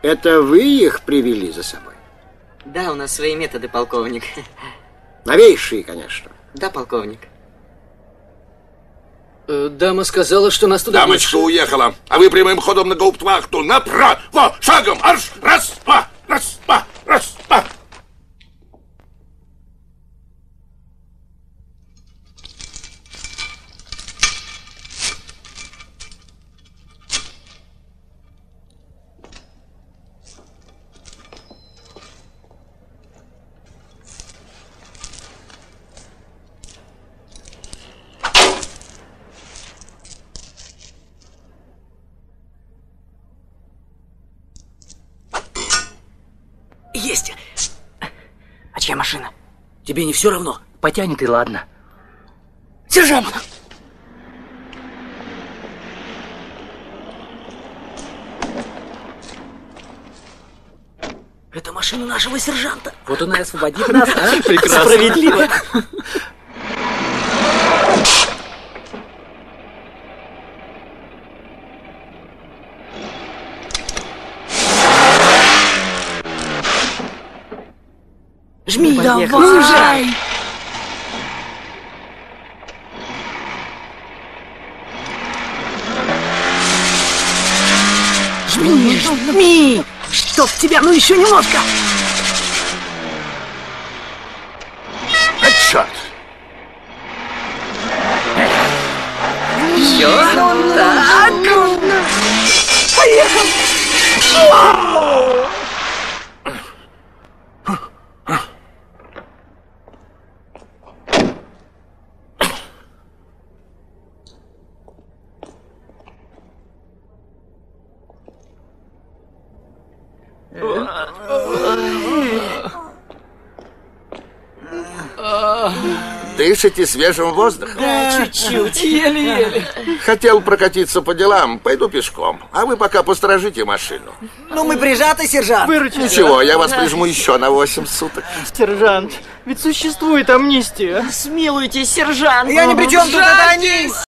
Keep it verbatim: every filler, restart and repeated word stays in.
Это вы их привели за собой? Да, у нас свои методы, полковник. Новейшие, конечно. Да, полковник. Э, дама сказала, что нас туда... Дамочка больше... уехала, а вы прямым ходом на гауптвахту. Направо! Шагом! Арш! Раз, два! Раз, два! Раз, два! Есть! А чья машина? Тебе не все равно? Потянет и ладно. Сержант! Это машина нашего сержанта. Вот он и освободит нас, а? Прекрасно. Справедливо. Жми, давай! Уезжай! Жми, жми! Чтоб тебя, ну еще немножко! А черт! Еще? Так! Поехал! Дышите свежим воздухом? Да, чуть-чуть, еле-еле. Хотел прокатиться по делам, пойду пешком. А вы пока посторожите машину. Ну, мы прижаты, сержант. Выручите. Ничего, я вас прижму еще на восемь суток. Сержант, ведь существует амнистия. Смилуйте, сержант. Я ни при чем, тут это они.